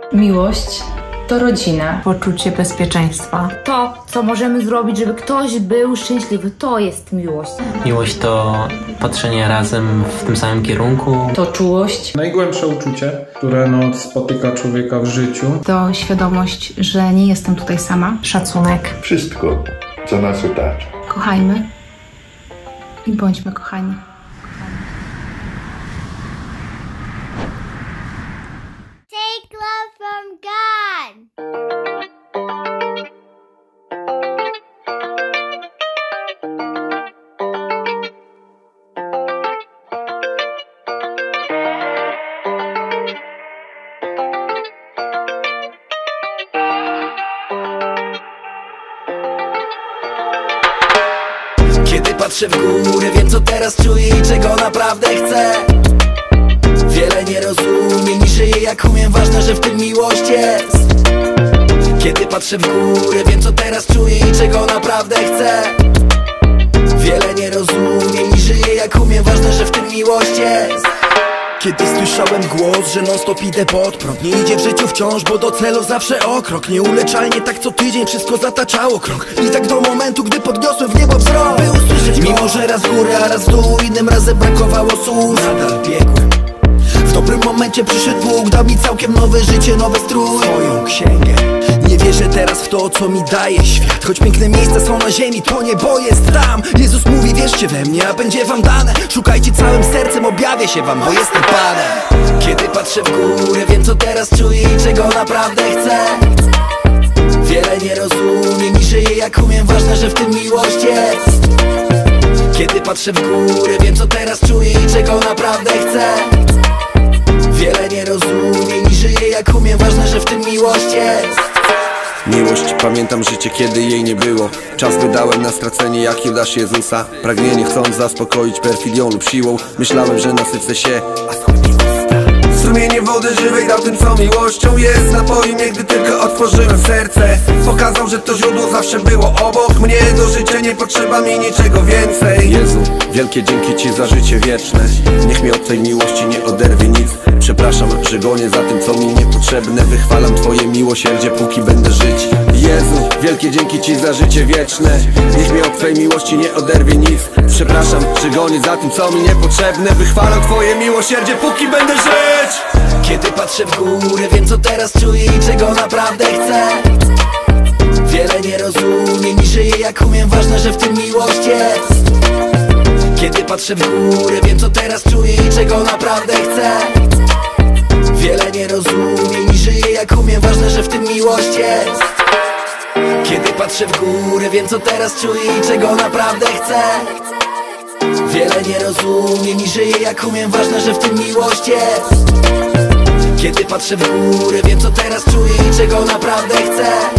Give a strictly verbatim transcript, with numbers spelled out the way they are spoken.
Miłość to rodzina. Poczucie bezpieczeństwa. To, co możemy zrobić, żeby ktoś był szczęśliwy, to jest miłość. Miłość to patrzenie razem w tym samym kierunku. To czułość. Najgłębsze uczucie, które no, spotyka człowieka w życiu. To świadomość, że nie jestem tutaj sama. Szacunek. Wszystko, co nas otacza. Kochajmy i bądźmy kochani. Take love from God. Kiedy patrzę w górę, wiem co teraz czuję i czego naprawdę chcę. Wiele nie rozumiem, nie żyję jak umiem, ważne, że w tym miłość jest. Kiedy patrzę w górę, wiem co teraz czuję i czego naprawdę chcę. Wiele nie rozumiem, nie żyję jak umiem, ważne, że w tym miłość jest. Kiedy słyszałem głos, że non stop idę pod prąd, nie idzie w życiu wciąż, bo do celu zawsze o krok. Nieuleczalnie tak co tydzień wszystko zataczało krąg. I tak do momentu, gdy podniosłem w niebo wzrok, by usłyszeć go. Mimo że raz w górę, a raz w dół, innym razem brakowało słów, nadal biegłem. W dobrym momencie przyszedł Bóg, dał mi całkiem nowe życie, nowy strój, swoją księgę. Nie wierzę teraz w to, co mi daje świat, choć piękne miejsca są na ziemi, to niebo jest tam. Jezus mówi, wierzcie we mnie, a będzie wam dane. Szukajcie całym sercem, objawię się wam, bo jestem Panem. Kiedy patrzę w górę, wiem co teraz czuję i czego naprawdę chcę. Wiele nie rozumiem i żyję jak umiem, ważne, że w tym miłość jest. Kiedy patrzę w górę, wiem co teraz czuję i czego naprawdę chcę. Wiele nie rozumiem i żyję jak umiem, ważne, że w tym miłość jest. Miłość, pamiętam życie, kiedy jej nie było. Czas wydałem na stracenie jak Judasz Jezusa. Pragnienie chcąc zaspokoić perfidią lub siłą. Myślałem, że nasycę się, a skąd usta. Strumienie wody żywej dał tym, co miłością jest. Napoił mnie, gdy tylko otworzyłem serce. Pokazał, że to źródło zawsze było obok mnie. Do życia nie potrzeba mi niczego więcej. Jezu, wielkie dzięki Ci za życie wieczne. Niech mnie od tej miłości nie oderwie nic. Przepraszam, że gonię za tym, co mi niepotrzebne. Wychwalam Twoje miłosierdzie, póki będę żyć. Jezu, wielkie dzięki Ci za życie wieczne. Niech mnie od Twojej miłości nie oderwie nic. Przepraszam, że gonię za tym, co mi niepotrzebne. Wychwalam Twoje miłosierdzie, póki będę żyć. Kiedy patrzę w górę, wiem co teraz czuję i czego naprawdę chcę. Wiele nie rozumiem i żyję jak umiem, ważne, że w tym miłość jest. Kiedy patrzę w górę, wiem co teraz czuję i czego naprawdę chcę. Wiele nie rozumiem i żyję jak umiem, ważne, że w tym miłość jest. Kiedy patrzę w górę, wiem co teraz czuję i czego naprawdę chcę. Wiele nie rozumiem i żyję jak umiem, ważne, że w tym miłość jest. Kiedy patrzę w górę, wiem co teraz czuję i czego naprawdę chcę.